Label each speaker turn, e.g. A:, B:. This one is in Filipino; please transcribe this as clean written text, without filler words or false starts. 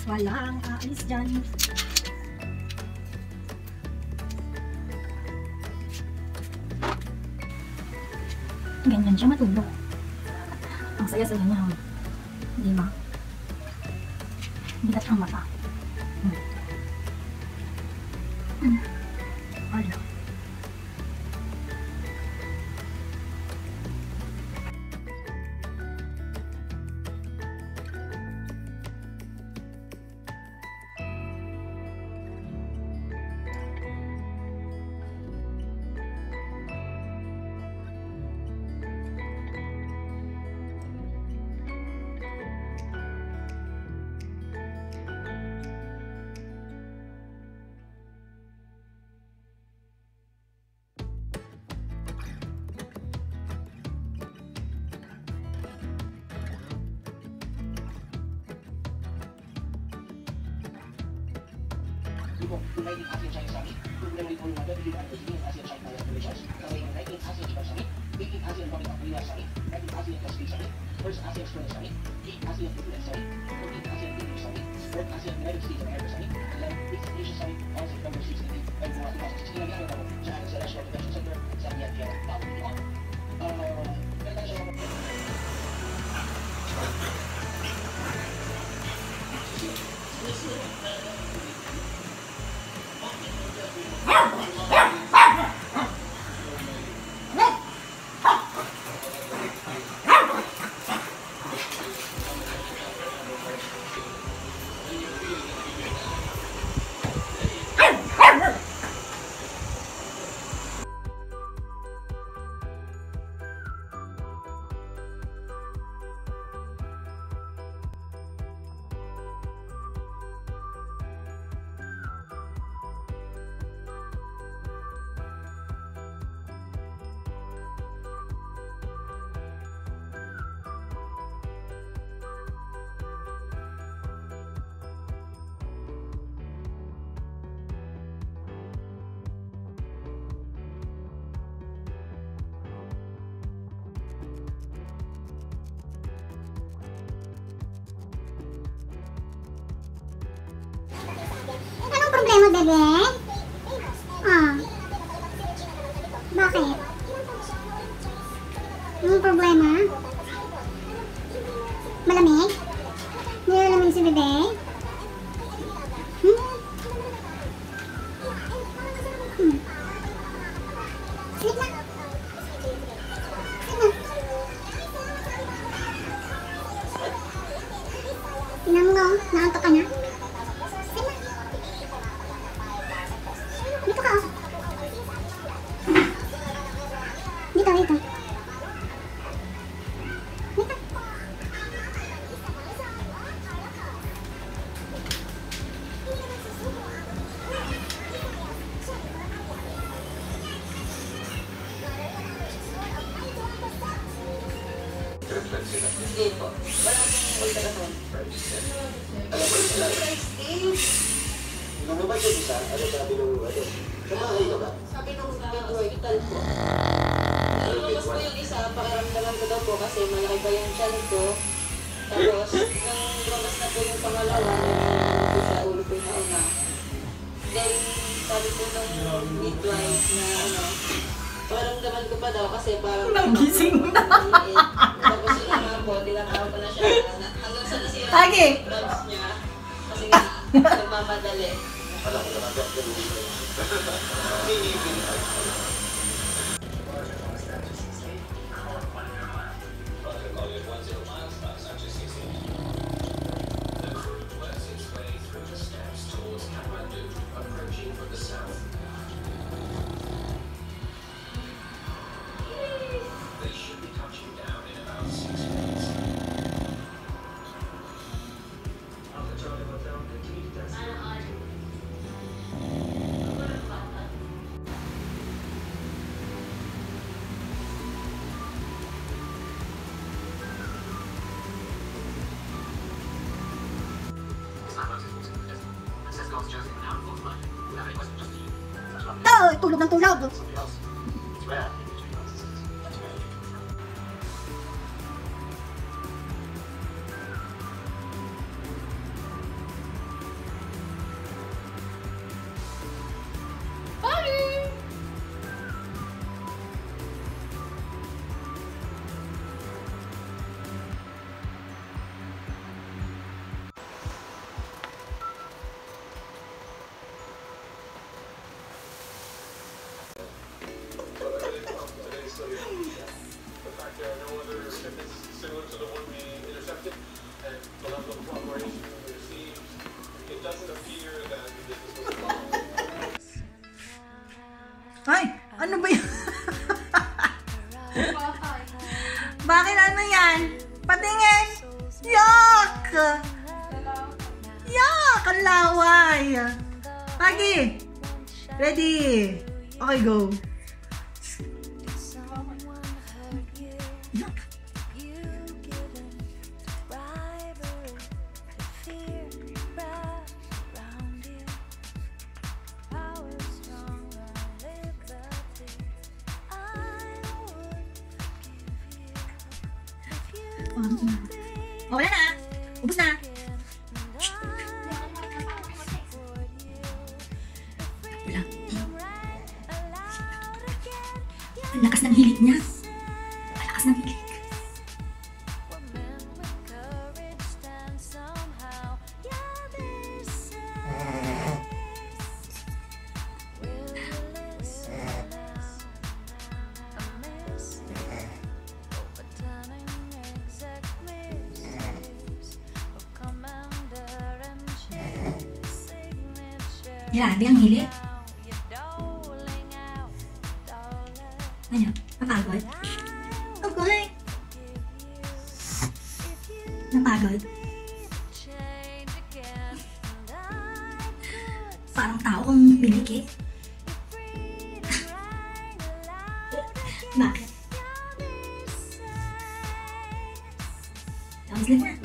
A: Walang aalis dyan. Ganyan siya matulog. Ang saya-saya niya. Di ba? Bigat ang mata. Ala.
B: United Asian Chinese Summit, Programming for the 30th Anniversary of Asian China Relations, covering 19th ASEAN Japan Summit, 18th ASEAN Republic of Korea Summit, 19th ASEAN Pacific Summit, 1st ASEAN Australia Summit, 8th ASEAN Puglet Summit, 14th ASEAN English Summit, 4th ASEAN United States of America Summit, 11th Asia Summit on September 16 ay mga 2016 na ginagawa ko sa National Convention Center sa Vietnam, Taiwan. Meron siya mga
C: problema, bebe? Ah. Bakit? Anong problema? Malamig? Nilalamig si bebe? Sleep na. Tingnan mo, naantok ka na.
D: Hindi po. Wala akong ultrason.
B: Ano ba yung isa? Ano sabi nung ano? Kumahay ka ba?
D: Sabi nung hospital po. Lumabas po yung isa, pakiramdaman ko daw po kasi malaki pa yung tiyan ko. Tapos, nung lumabas na po yung pangalawa, nang po sa ulo ko yung nauna. Then, sabi po nung midwife na ano, pakiramdaman ko pa daw kasi parang
A: nagising na.
D: Tapos yun nga po, tinatawag ko na siya hanggang sa nasira
A: Puggy!
D: yung gloves niya. Kasi nga, nagmamadali.
B: Alam ko naman gagawin ko.
A: Tulog ng tulog.
E: there are no other shipments similar to the one we intercepted, and the level of cooperation we received, it doesn't appear that the business was involved.
A: Ay! Ano ba yun? Bakit ano yan? Patingin! Yuck! Yuck! Ang laway! Puggy! Ready! Okay, go! Yuck! Oh, wala na! Ubus na! Wala. Ang lakas ng hilig niya. Ang lakas ng hilig. Grabe ang hilig. Ano? Napagod? Okay. Napagod? Parang tao kong biniki. Bakit? Tapos lang na.